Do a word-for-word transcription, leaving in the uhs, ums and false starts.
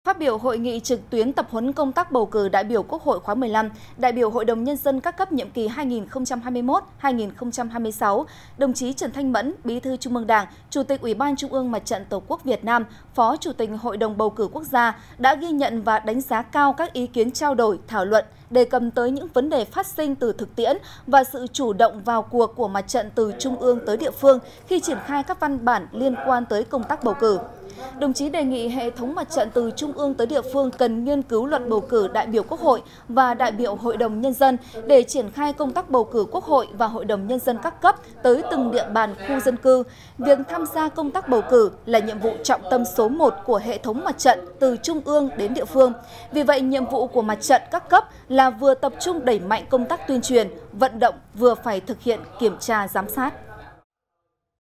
Phát biểu hội nghị trực tuyến tập huấn công tác bầu cử đại biểu Quốc hội khóa mười lăm, đại biểu Hội đồng Nhân dân các cấp nhiệm kỳ hai nghìn không trăm hai mươi mốt đến hai nghìn không trăm hai mươi sáu, đồng chí Trần Thanh Mẫn, Bí thư Trung ương Đảng, Chủ tịch Ủy ban Trung ương Mặt trận Tổ quốc Việt Nam, Phó Chủ tịch Hội đồng Bầu cử Quốc gia đã ghi nhận và đánh giá cao các ý kiến trao đổi, thảo luận, đề cập tới những vấn đề phát sinh từ thực tiễn và sự chủ động vào cuộc của mặt trận từ trung ương tới địa phương khi triển khai các văn bản liên quan tới công tác bầu cử. Đồng chí đề nghị hệ thống mặt trận từ trung ương tới địa phương cần nghiên cứu luật bầu cử đại biểu Quốc hội và đại biểu Hội đồng Nhân dân để triển khai công tác bầu cử Quốc hội và Hội đồng Nhân dân các cấp tới từng địa bàn khu dân cư. Việc tham gia công tác bầu cử là nhiệm vụ trọng tâm số một của hệ thống mặt trận từ trung ương đến địa phương. Vì vậy, nhiệm vụ của mặt trận các cấp là vừa tập trung đẩy mạnh công tác tuyên truyền, vận động, vừa phải thực hiện kiểm tra giám sát.